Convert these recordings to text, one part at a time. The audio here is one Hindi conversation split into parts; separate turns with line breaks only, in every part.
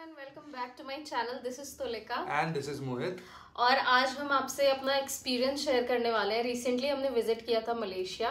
And welcome back to my channel. This is Tulika
and this is Mohit.
और आज हम आपसे अपना एक्सपीरियंस शेयर करने वाले हैं। रिसेंटली हमने विजिट किया था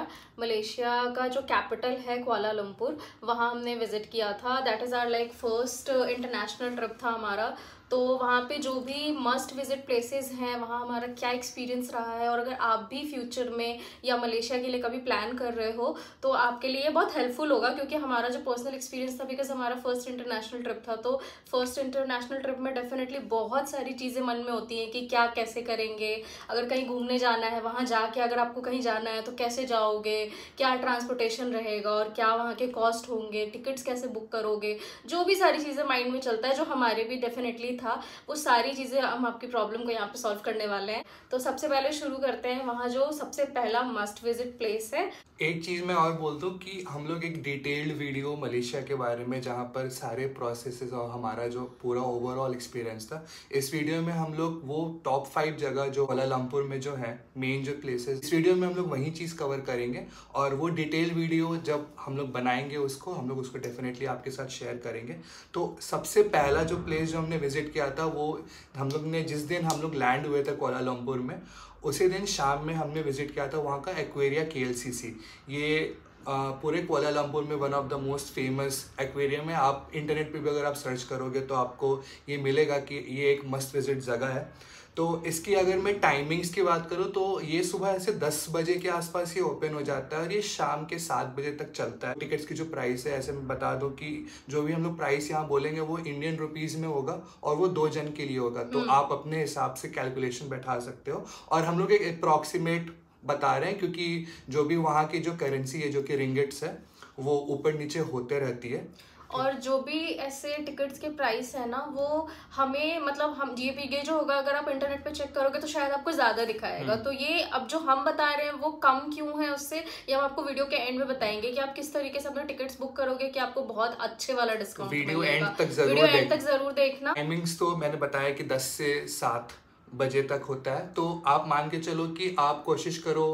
मलेशिया का जो कैपिटल है कुआलालंपुर, वहाँ हमने विजिट किया था। That is our like first international trip था हमारा। तो वहाँ पे जो भी मस्ट विजिट प्लेसेस हैं, वहाँ हमारा क्या एक्सपीरियंस रहा है, और अगर आप भी फ्यूचर में या मलेशिया के लिए कभी प्लान कर रहे हो तो आपके लिए बहुत हेल्पफुल होगा, क्योंकि हमारा जो पर्सनल एक्सपीरियंस था, बिकॉज हमारा फर्स्ट इंटरनेशनल ट्रिप था। तो फर्स्ट इंटरनेशनल ट्रिप में डेफिनेटली बहुत सारी चीज़ें मन में होती हैं कि क्या कैसे करेंगे। अगर कहीं घूमने जाना है, वहाँ जाके अगर आपको कहीं जाना है तो कैसे जाओगे, क्या ट्रांसपोर्टेशन रहेगा और क्या वहाँ के कॉस्ट होंगे, टिकट्स कैसे बुक करोगे, जो भी सारी चीज़ें माइंड में चलता है, जो हमारे भी डेफिनेटली था, वो सारी चीज़ें हम आपकी प्रॉब्लम को यहाँ पे सॉल्व करने वाले हैं। तो सबसे पहले शुरू करते हैं वहाँ जो सबसे पहला मस्ट विजिट प्लेस है।
एक चीज़ मैं और बोल दूँ कि हम लोग एक डिटेल्ड वीडियो मलेशिया के बारे में, जहाँ पर सारे प्रोसेसेस और हमारा जो पूरा ओवरऑल एक्सपीरियंस था, इस वीडियो में हम लोग वो टॉप 5 जगह जो कुआलालंपुर में जो है मेन जो प्लेसेस, इस वीडियो में हम लोग वही चीज़ कवर करेंगे। और वो डिटेल वीडियो जब हम लोग बनाएंगे उसको, हम लोग उसको डेफिनेटली आपके साथ शेयर करेंगे। तो सबसे पहला जो प्लेस जो हमने विजिट किया था, वो हम लोग ने जिस दिन हम लोग लैंड हुए थे कुआलालंपुर में, उसी दिन शाम में हमने विजिट किया था वहाँ का एक्वेरिया KLCC। ये पूरे कुआलालंपुर में one of the most famous aquarium है। आप इंटरनेट पे भी अगर आप सर्च करोगे तो आपको ये मिलेगा कि ये एक मस्ट विजिट जगह है। तो इसकी अगर मैं टाइमिंग्स की बात करूँ तो ये सुबह ऐसे 10 बजे के आसपास ये ओपन हो जाता है और ये शाम के 7 बजे तक चलता है। टिकट्स की जो प्राइस है, ऐसे मैं बता दूं कि जो भी हम लोग प्राइस यहाँ बोलेंगे वो इंडियन रुपीज़ में होगा और वो 2 जन के लिए होगा। तो आप अपने हिसाब से कैलकुलेशन बैठा सकते हो। और हम लोग एक अप्रॉक्सीमेट बता रहे हैं, क्योंकि जो भी वहाँ की जो करेंसी है, जो कि रिंगिट्स है, वो ऊपर नीचे होते रहती है।
और जो भी ऐसे टिकट्स के प्राइस है ना, वो हमें मतलब हम ये जो होगा, अगर आप इंटरनेट पे चेक करोगे तो शायद आपको ज्यादा दिखाएगा। तो ये अब जो हम बता रहे हैं वो कम क्यों है उससे, ये हम आपको वीडियो के एंड में बताएंगे कि आप किस तरीके से अपने टिकट्स बुक करोगे कि आपको बहुत अच्छे वाला डिस्काउंट मिलेगा। वीडियो एंड तक जरूर देखना।
टाइमिंग्स तो मैंने बताया कि 10 से 7 बजे तक होता है। तो आप मान के चलो कि आप कोशिश करो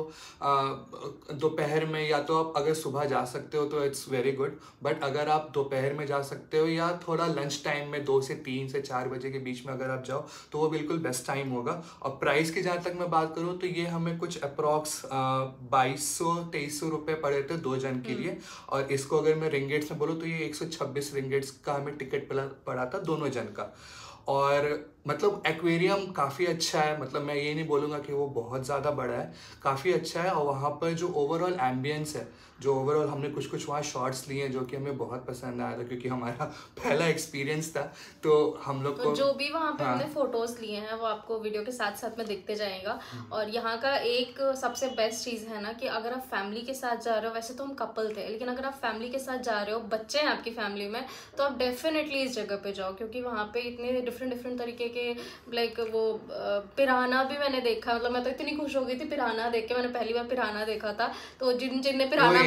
दोपहर में, या तो आप अगर सुबह जा सकते हो तो इट्स वेरी गुड, बट अगर आप दोपहर में जा सकते हो या थोड़ा लंच टाइम में 2 से 3 से 4 बजे के बीच में अगर आप जाओ तो वो बिल्कुल बेस्ट टाइम होगा। और प्राइस की जहाँ तक मैं बात करूँ तो ये हमें कुछ अप्रॉक्स 2200-2300 रुपये पड़े थे 2 जन के लिए। और इसको अगर मैं रिंगेट्स में बोलूँ तो ये 126 रिंगेट्स का हमें टिकट पड़ा था दोनों जन का। और मतलब एक्वेरियम काफ़ी अच्छा है, मतलब मैं ये नहीं बोलूँगा कि वो बहुत ज़्यादा बड़ा है, काफ़ी अच्छा है। और वहाँ पर जो ओवरऑल एम्बियंस है, जो ओवरऑल हमने कुछ वहाँ शॉट्स लिए हैं जो कि हमें बहुत पसंद आया था, क्योंकि हमारा पहला एक्सपीरियंस था। तो हम लोग को
जो भी वहाँ पे हमने फोटोज लिए हैं वो आपको वीडियो के साथ साथ में दिखते जाएगा। और यहाँ का एक सबसे बेस्ट चीज़ है ना कि अगर आप फैमिली के साथ जा रहे हो, वैसे तो हम कपल थे, लेकिन अगर आप फैमिली के साथ जा रहे हो, बच्चे हैं आपकी फैमिली में, तो आप डेफिनेटली इस जगह पे जाओ, क्योंकि वहाँ पे इतने डिफरेंट तरीके के लाइक वो पिराना भी मैंने देखा। मतलब मैं तो इतनी खुश हो गई थी पिराना देख के, मैंने पहली बार पिराना देखा था। तो जिनने पिराना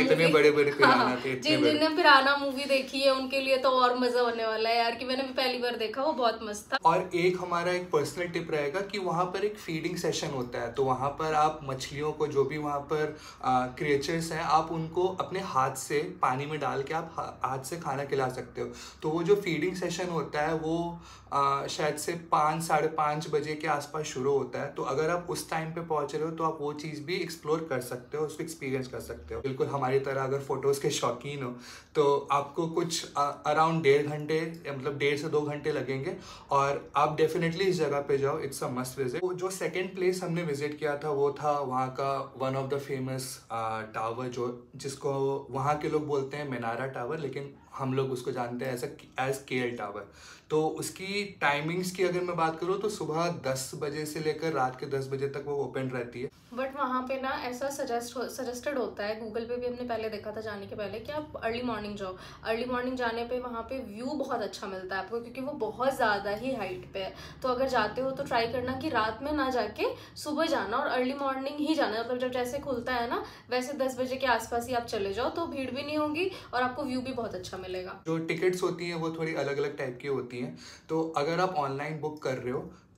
जिनने पिराना मूवी देखी है उनके लिए तो और मजा होने वाला है यार, कि मैंने भी पहली बार देखा, वो बहुत मस्त था।
और एक हमारा एक पर्सनल टिप रहेगा कि वहाँ पर एक फीडिंग सेशन होता है। तो वहाँ पर आप मछलियों को, जो भी वहाँ पर क्रिएचर्स हैं, आप उनको अपने हाथ से पानी में डाल के आप हाथ से खाना खिला सकते हो। तो वो जो फीडिंग सेशन होता है वो शायद से 5-5:30 बजे के आसपास शुरू होता है। तो अगर आप उस टाइम पे पहुंच रहे हो तो आप वो चीज़ भी एक्सप्लोर कर सकते हो, उसको एक्सपीरियंस कर सकते हो। बिल्कुल हमारी तरह अगर फोटोज़ के शौकीन हो तो आपको कुछ अराउंड 1.5 घंटे, मतलब 1.5 से 2 घंटे लगेंगे और आप डेफिनेटली इस जगह पे जाओ, इट्स अ मस्ट विजिट। जो सेकेंड प्लेस हमने विजिट किया था वो था वहाँ का one of the famous tower, जिसको वहाँ के लोग बोलते हैं मिनारा टावर, लेकिन हम लोग उसको जानते हैं एज KL टावर। तो उसकी टाइमिंग्स की अगर मैं बात करूँ तो सुबह 10 बजे से लेकर रात के 10 बजे तक वो ओपन रहती है।
बट वहाँ पे ना ऐसा सजेस्टेड होता है, गूगल पे भी हमने पहले देखा था जाने के पहले, कि आप अर्ली मॉर्निंग जाओ। अर्ली मॉर्निंग जाने पे वहाँ पे व्यू बहुत अच्छा मिलता है आपको, क्योंकि वो बहुत ज़्यादा ही हाइट पे है। तो अगर जाते हो तो ट्राई करना कि रात में ना जाके सुबह जाना और अर्ली मॉर्निंग ही जाना। मतलब जब जैसे खुलता है ना वैसे 10 बजे के आसपास ही आप चले जाओ, तो भीड़ भी नहीं होगी और आपको व्यू भी बहुत अच्छा मिलेगा।
जो टिकट्स होती हैं वो थोड़ी अलग अलग टाइप की होती हैं। तो अगर आप ऑनलाइन बुक कर रहे हो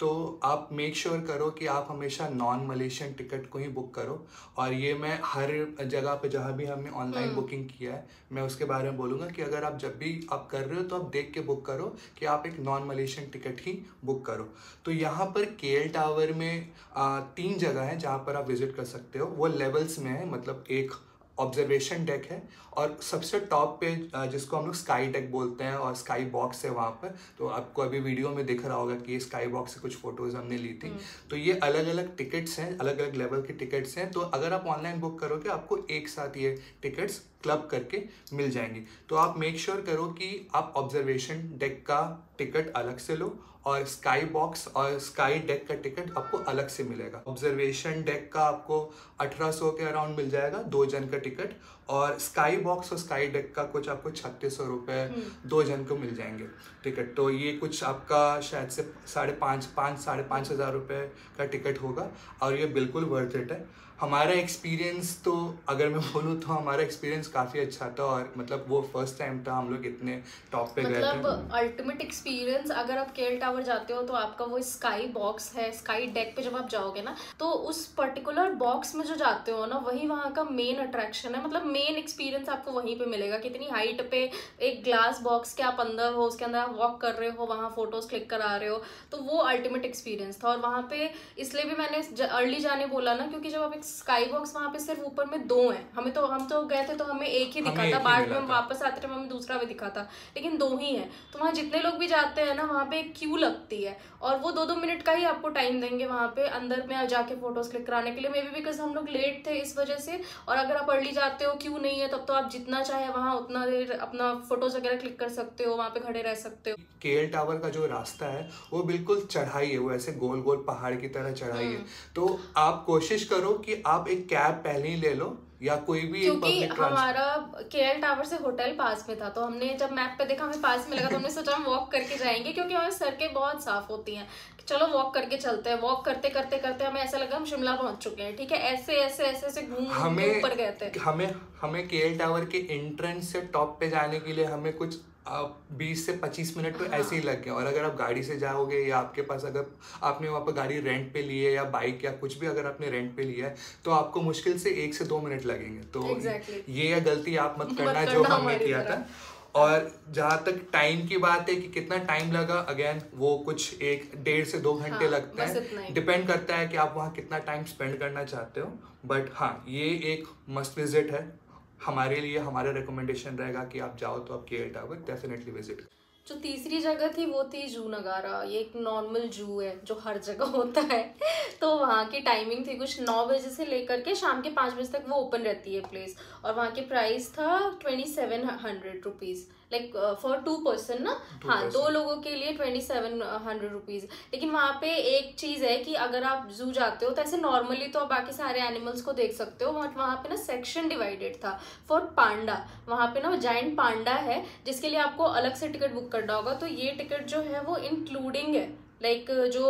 तो आप मेक श्योर करो कि आप हमेशा नॉन मलेशियन टिकट को ही बुक करो। और ये मैं हर जगह पे जहाँ भी हमने ऑनलाइन बुकिंग किया है मैं उसके बारे में बोलूँगा कि अगर आप जब भी आप कर रहे हो तो आप देख के बुक करो कि आप एक नॉन मलेशियन टिकट ही बुक करो। तो यहाँ पर KL टावर में 3 जगह है जहाँ पर आप विजिट कर सकते हो। वो लेवल्स में है, मतलब एक ऑब्जर्वेशन डेक है और सबसे टॉप पे जिसको हम लोग स्काई डेक बोलते हैं और स्काई बॉक्स है वहाँ पर। तो आपको अभी वीडियो में दिख रहा होगा कि ये स्काई बॉक्स से कुछ फोटोज हमने ली थी। तो ये अलग अलग टिकट्स हैं, अलग अलग लेवल के टिकट्स हैं। तो अगर आप ऑनलाइन बुक करोगे आपको एक साथ ये टिकट्स क्लब करके मिल जाएंगी। तो आप मेक श्योर करो कि आप ऑब्जर्वेशन डेक का टिकट अलग से लो और स्काई बॉक्स और स्काई डेक का टिकट आपको अलग से मिलेगा। ऑब्जर्वेशन डेक का आपको 1800 के अराउंड मिल जाएगा 2 जन का टिकट, और स्काई बॉक्स और स्काई डेक का कुछ आपको 3600 रुपये 2 जन को मिल जाएंगे टिकट। तो ये कुछ आपका शायद से 5,500 हजार रुपये का टिकट होगा और ये बिल्कुल वर्थ इट है। हमारा एक्सपीरियंस तो अगर मैं बोलूँ तो हमारा एक्सपीरियंस काफ़ी अच्छा था और मतलब वो फर्स्ट टाइम था हम लोग इतने टॉप पे गए थे।
मतलब अल्टीमेट एक्सपीरियंस। अगर आप KL टावर जाते हो तो आपका वो स्काई बॉक्स है, स्काई डेक पे जब आप जाओगे ना तो उस पर्टिकुलर बॉक्स में जो जाते हो ना वही वहाँ का मेन अट्रैक्शन है। मतलब मेन एक्सपीरियंस आपको वहीं पे मिलेगा। कितनी हाइट पे एक ग्लास बॉक्स के आप अंदर हो, उसके अंदर आप वॉक कर रहे हो, वहाँ फोटोज क्लिक करा रहे हो, तो वो अल्टीमेट एक्सपीरियंस था। और वहाँ पे इसलिए भी मैंने अर्ली जाने बोला ना क्योंकि जब आप स्काई बॉक्स वहाँ पे सिर्फ ऊपर में 2 हैं। हम तो गए थे तो हमें एक ही दिखा था, बाद में हम वापस आते थे हमें दूसरा भी दिखा था, लेकिन 2 ही हैं। तो वहाँ जितने लोग भी जाते हैं ना वहाँ पे एक क्यू लगती है और वो 2-2 मिनट का ही आपको टाइम देंगे वहाँ पे अंदर में जाके फोटोज क्लिक कराने के लिए। मे बी बिकॉज हम लोग लेट थे इस वजह से। और अगर आप अर्ली जाते हो, क्यू नहीं है, तब तो आप जितना चाहे वहाँ उतना देर अपना फोटोज वगैरह क्लिक कर सकते हो, वहाँ पे खड़े रह सकते हो।
KL टावर का जो रास्ता है वो बिल्कुल चढ़ाई है, वो ऐसे गोल गोल पहाड़ की तरह चढ़ाई है। तो आप कोशिश करो कि आप एक कैब पहले ही ले लो या कोई भी
क्योंकि हमारा KL टावर से होटल पास में था, तो हमने जब मैप पे देखा हमें पास में लगा तो हमने सोचा हम वॉक करके जाएंगे क्योंकि हमारी सड़कें बहुत साफ होती हैं। चलो वॉक करके चलते हैं। वॉक करते करते करते हमें ऐसा लगा हम शिमला पहुंच चुके हैं। ठीक है, ऐसे ऐसे ऐसे ऐसे घूम के ऊपर गए थे।
हमें KL टावर के एंट्रेंस से टॉप पे जाने के लिए हमें कुछ 20 से 25 मिनट तो ऐसे ही लग गए। और अगर आप गाड़ी से जाओगे या आपके पास अगर आपने वहाँ पर गाड़ी रेंट पे ली है या बाइक या कुछ भी अगर आपने रेंट पे लिया है तो आपको मुश्किल से 1 से 2 मिनट लगेंगे। तो ये गलती आप मत करना जो हमने किया था। और जहाँ तक टाइम की बात है कि कितना टाइम लगा, अगेन वो कुछ 1-1.5 से 2 घंटे लगते हैं। डिपेंड करता है कि आप वहाँ कितना टाइम स्पेंड करना चाहते हो। बट हाँ, ये एक मस्ट विजिट है हमारे लिए। हमारा रिकमेंडेशन रहेगा कि आप जाओ तो आप KL टावर डेफिनेटली विजिट करो।
जो तीसरी जगह थी वो थी जू नगारा। ये एक नॉर्मल जू है जो हर जगह होता है। तो वहाँ की टाइमिंग थी कुछ 9 बजे से लेकर के शाम के 5 बजे तक वो ओपन रहती है प्लेस। और वहाँ की प्राइस था 2700 रुपीज़, लाइक फॉर 2 पर्सन ना। हाँ, 2 लोगों के लिए 2700 रुपीज़। लेकिन वहाँ पे एक चीज़ है कि अगर आप जू जाते हो तो ऐसे नॉर्मली तो आप बाकी सारे एनिमल्स को देख सकते हो, बट वहाँ पे ना सेक्शन डिवाइडेड था फॉर पांडा। वहाँ पे ना जायंट पांडा है जिसके लिए आपको अलग से टिकट बुक करना होगा। तो ये टिकट जो है वो इंक्लूडिंग है, लाइक जो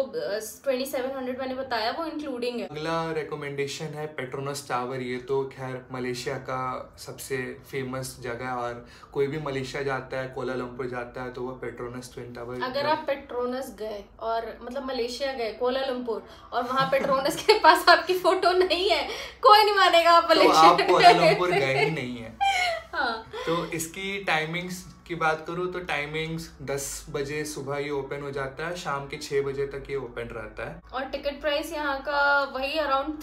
2700 मैंने बताया वो इंक्लूडिंग है।
अगला रिकमेंडेशन है पेट्रोनस टावर। ये तो खैर मलेशिया का सबसे फेमस जगह है और कोई भी मलेशिया जाता है, कोलालमपुर जाता है तो वो पेट्रोनस ट्विन टावर।
अगर आप पेट्रोनस गए और मतलब मलेशिया गए कोलालमपुर और वहाँ पेट्रोनस के पास आपकी फोटो नहीं है, कोई नहीं मानेगा आप मलेशिया
तो आप कोलालमपुर गए ही नहीं है।
हाँ।
तो इसकी टाइमिंग्स की बात करूँ तो टाइमिंग्स 10 बजे सुबह ये ओपन हो जाता है, शाम के 6 बजे तक ये ओपन रहता है।
और टिकट प्राइस यहाँ का वही अराउंड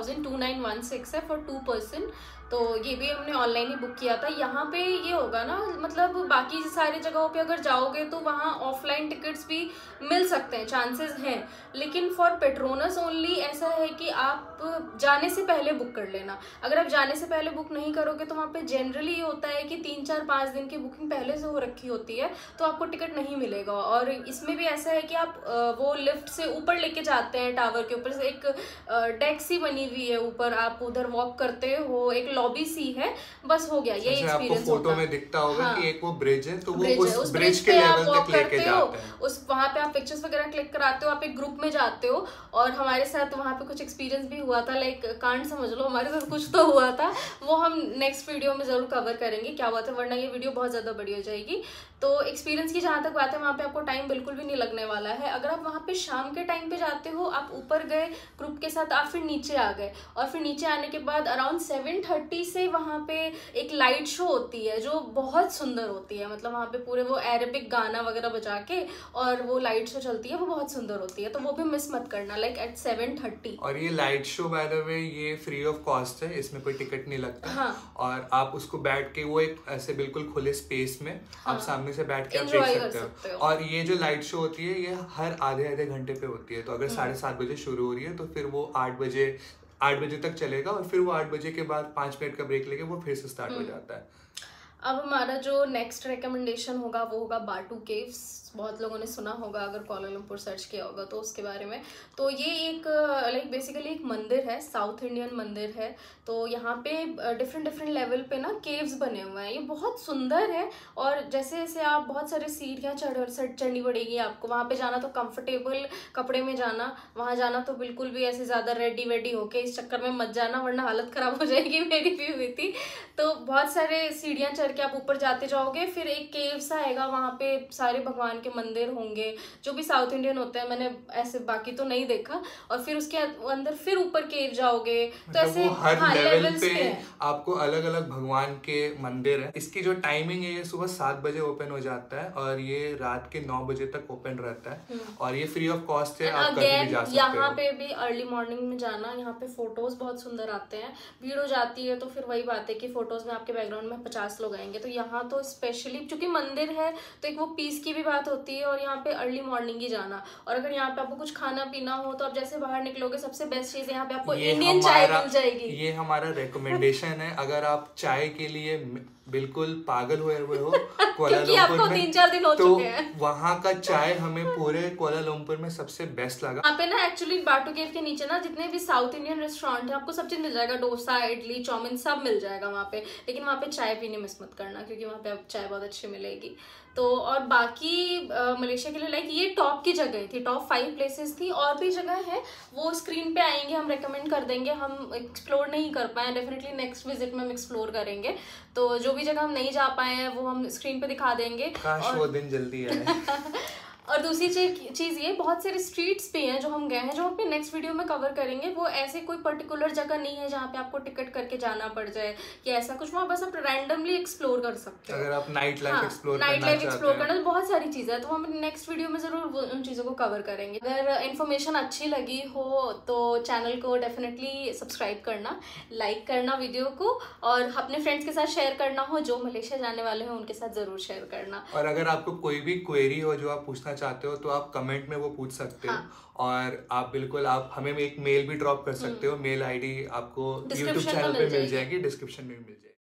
3000 है फॉर 2 पर्सन। तो ये भी हमने ऑनलाइन ही बुक किया था। यहाँ पे ये होगा ना, मतलब बाकी सारी जगहों पे अगर जाओगे तो वहाँ ऑफलाइन टिकट्स भी मिल सकते हैं, चांसेस हैं। लेकिन फॉर पेट्रोनस ओनली ऐसा है कि आप जाने से पहले बुक कर लेना। अगर आप जाने से पहले बुक नहीं करोगे तो वहाँ पे जनरली ये होता है कि 3-4-5 दिन की बुकिंग पहले से हो रखी होती है तो आपको टिकट नहीं मिलेगा। और इसमें भी ऐसा है कि आप वो लिफ्ट से ऊपर लेके जाते हैं टावर के ऊपर से, एक डेक सी बनी हुई है ऊपर, आप उधर वॉक करते हो, एक लॉबी सी है, बस हो गया, ये एक्सपीरियंस
होता है। फोटो में दिखता होगा कि एक वो ब्रिज है, तो वो उस ब्रिज के लेवल तक लेके जाते हैं।
वहाँ पे आप पिक्चर्स वगैरह क्लिक कराते हो, आप एक ग्रुप में जाते हो, और हमारे साथ वहाँ पे कुछ एक्सपीरियंस भी हुआ था, लाइक कांड समझ लो, हमारे साथ कुछ तो हुआ था, वो हम नेक्स्ट वीडियो में जरूर कवर करेंगे क्या हुआ था, वरना ये वीडियो बहुत ज्यादा बड़ी हो जाएगी। तो एक्सपीरियंस की जहाँ तक बात है, वहाँ पे आपको टाइम बिल्कुल भी नहीं लगने वाला है। अगर आप वहाँ पे शाम के टाइम पे जाते हो, आप ऊपर गए ग्रुप के साथ, आप फिर नीचे आ गए, और फिर नीचे आने के बाद अराउंड 7:30 से वहाँ पे एक लाइट शो होती है जो बहुत सुंदर होती है। मतलब वहाँ पे पूरे वो अरेबिक गाना वगैरह बजा के और वो लाइट शो चलती है, वो बहुत सुंदर होती है, तो वो भी मिस मत करना, लाइक एट 7:30।
और ये light show by the way ये फ्री ऑफ कॉस्ट है, इसमें कोई टिकट नहीं लगता।
हाँ।
और आप उसको बैठ के, वो एक ऐसे बिल्कुल खुले स्पेस में आप सामने से बैठ के आप देख सकते हो। और ये जो लाइट शो होती है ये हर आधे घंटे पे होती है, तो अगर 7:30 बजे शुरू हो रही है तो फिर वो 8 बजे तक चलेगा, और फिर वो 8 बजे के बाद 5 मिनट का ब्रेक लेके वो फिर से स्टार्ट हो जाता है।
अब हमारा जो नेक्स्ट रिकमेंडेशन होगा वो होगा बाटू केव्स। बहुत लोगों ने सुना होगा, अगर कुआलालंपुर सर्च किया होगा तो उसके बारे में। तो ये एक लाइक बेसिकली एक मंदिर है, साउथ इंडियन मंदिर है। तो यहाँ पे डिफरेंट लेवल पे ना केव्स बने हुए हैं, ये बहुत सुंदर है। और जैसे जैसे आप बहुत सारे सीढ़ियाँ चढ़नी पड़ेगी आपको, वहाँ पे जाना तो कंफर्टेबल कपड़े में जाना, वहाँ जाना तो बिल्कुल भी ऐसे ज़्यादा रेडी होके इस चक्कर में मत जाना, वरना हालत ख़राब हो जाएगी, मेरी भी हुई थी। तो बहुत सारे सीढ़ियाँ चढ़ के आप ऊपर जाते जाओगे, फिर एक केव सा आएगा, वहाँ पे सारे भगवान के मंदिर होंगे जो भी साउथ इंडियन होते हैं, मैंने ऐसे बाकी तो नहीं देखा। और फिर उसके अंदर फिर ऊपर केव जाओगे, तो ऐसे
हर लेवल पे आपको अलग अलग भगवान के मंदिर है। इसकी जो टाइमिंग है, ये सुबह 7 बजे ओपन हो जाता है और ये रात के 9 बजे तक ओपन रहता है, और ये फ्री ऑफ कॉस्ट है, आप कभी भी जा सकते हो।
यहाँ पे भी अर्ली मॉर्निंग में जाना, यहाँ पे फोटोज बहुत सुंदर आते हैं। भीड़ हो जाती है तो फिर वही बात है कि फोटोज में आपके बैकग्राउंड में 50 लोग आएंगे, तो यहाँ तो स्पेशली क्योंकि मंदिर है तो एक वो पीस की भी बात होती है, और यहाँ पे अर्ली मॉर्निंग ही जाना। और अगर यहाँ पे आपको कुछ खाना पीना हो तो आप जैसे बाहर निकलोगे, सबसे बेस्ट चीज यहाँ पे आपको इंडियन चाय मिल जाएगी।
ये हमारा रिकमेंडेशन है, अगर आप चाय के लिए बिल्कुल पागल हुए हो
कुआलालंपुर में, 3-4 दिन हो चुके हैं,
वहाँ का चाय हमें पूरे कुआलालंपुर में सबसे बेस्ट लगा।
यहाँ पे ना एक्चुअली बाटू केव के नीचे ना जितने भी साउथ इंडियन रेस्टोरेंट है, आपको सब चीज मिल जाएगा, डोसा, इडली, चाउमीन सब मिल जाएगा वहाँ पे। लेकिन वहाँ पे चाय पीने मिस मत करना, क्योंकि वहाँ पे आप चाय बहुत अच्छी मिलेगी। तो और बाकी मलेशिया के लिए लाइक ये टॉप की जगह थी, टॉप 5 प्लेसेस थी। और भी जगह है वो स्क्रीन पे आएंगे, हम रेकमेंड कर देंगे, हम एक्सप्लोर नहीं कर पाए, डेफिनेटली नेक्स्ट विजिट में हम एक्सप्लोर करेंगे। तो जो भी जगह हम नहीं जा पाए हैं वो हम स्क्रीन पे दिखा देंगे,
काश वो दिन जल्दी आए।
और दूसरी चीज ये, बहुत सारे स्ट्रीट्स पे हैं जो हम गए हैं, जो अपने नेक्स्ट वीडियो में कवर करेंगे। वो ऐसे कोई पर्टिकुलर जगह नहीं है जहाँ पे आपको टिकट करके जाना पड़ जाए कि ऐसा कुछ, वहाँ बस आप रैंडमली एक्सप्लोर कर सकते हो।
अगर आप नाइट लाइफ एक्सप्लोर
करना, तो बहुत सारी चीजें हैं, तो हम नेक्स्ट वीडियो में जरूर उन चीजों को कवर करेंगे। अगर इन्फॉर्मेशन अच्छी लगी हो तो चैनल को डेफिनेटली सब्सक्राइब करना, लाइक करना वीडियो को, और अपने फ्रेंड्स के साथ शेयर करना हो, जो मलेशिया जाने वाले हैं उनके साथ जरूर शेयर करना।
और अगर आपको कोई भी क्वेरी हो जो आप पूछना चाहते हो तो आप कमेंट में वो पूछ सकते हो। और आप बिल्कुल आप हमें एक मेल भी ड्रॉप कर सकते हो, मेल आईडी आपको YouTube चैनल पे मिल जाएगी, डिस्क्रिप्शन में मिल जाएगी।